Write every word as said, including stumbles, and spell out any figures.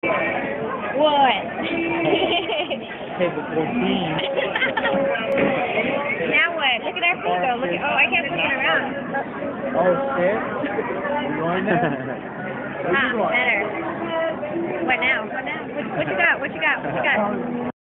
What? Table fourteen. Now what? Look at our feet though. Look at, oh, I can't flip it around. Oh shit. You going there? Ah, better. What now? What now? What, what you got? What you got? What you got?